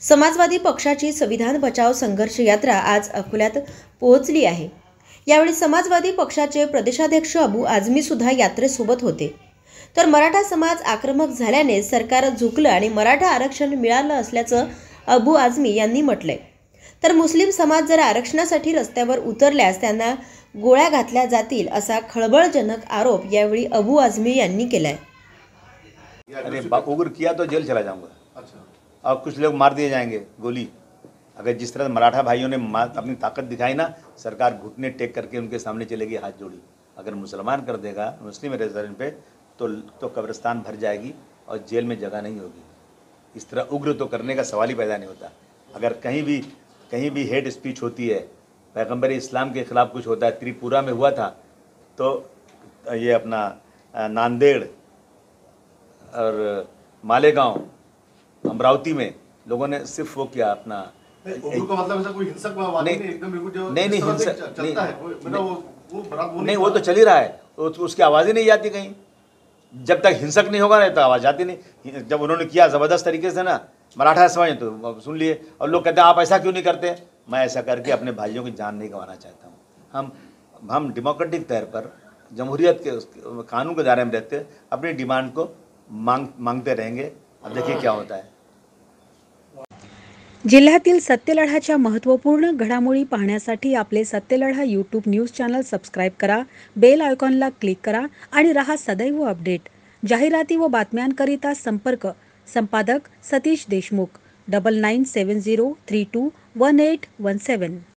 समाजवादी पक्षाची संविधान बचाव संघर्ष यात्रा आज अकोल्यात पोहोचली आहे। यावेळी समाजवादी पक्षाचे प्रदेशाध्यक्ष अबू आझमी सुद्धा यात्रेसोबत होते। तर मराठा समाज आक्रमक झाल्याने सरकार झुकलं आणि मराठा आरक्षण मिळालं असल्याचं अबू आझमी यांनी म्हटलंय। तर मुस्लिम समाज जर आरक्षणासाठी रस्त्यावर उतरल्यास त्यांना गोळ्या घातल्या जातील असा खळबळजनक आरोप यावेळी अबू आझमी यांनी केलाय। अरे उग्र किया तो जेल चला जाऊंगा। अच्छा। और कुछ लोग मार दिए जाएंगे गोली। अगर जिस तरह मराठा भाइयों ने अपनी ताकत दिखाई ना, सरकार घुटने टेक करके उनके सामने चलेगी, हाथ जोड़ी। अगर मुसलमान कर देगा मुस्लिम रेजिडेंट पे तो कब्रिस्तान भर जाएगी और जेल में जगह नहीं होगी। इस तरह उग्र तो करने का सवाल ही पैदा नहीं होता। अगर कहीं भी हेट स्पीच होती है, पैगंबर इस्लाम के खिलाफ कुछ होता है, त्रिपुरा में हुआ था, तो ये अपना नांदेड़ और मालेगांव, अमरावती में लोगों ने सिर्फ वो किया अपना का मतलब ऐसा कोई हिंसक नहीं, नहीं हिंसक नहीं, वो तो चल ही रहा है, उसकी आवाज़ ही नहीं जाती कहीं। जब तक हिंसक नहीं होगा ना तो आवाज़ जाती नहीं। जब उन्होंने किया ज़बरदस्त तरीके से ना, मराठा समाज तो सुन लिए, और लोग कहते हैं आप ऐसा क्यों नहीं करते। मैं ऐसा करके अपने भाइयों की जान नहीं गंवाना चाहता हूँ। हम डेमोक्रेटिक तौर पर जमहूरियत के कानून के दायरे में रहते अपनी डिमांड को मांगते रहेंगे। अब देखिए क्या होता है। जिल्ह्यातील सत्यलढाच्या महत्त्वपूर्ण घडामोडी पाहण्यासाठी आपले Satyaladha YouTube news channel subscribe करा, बेल आयकॉनला क्लिक करा आणि रहा सदैव अपडेट। जाहिराती व बातम्यांकरिता संपर्क संपादक सतीश देशमुख 9970321817।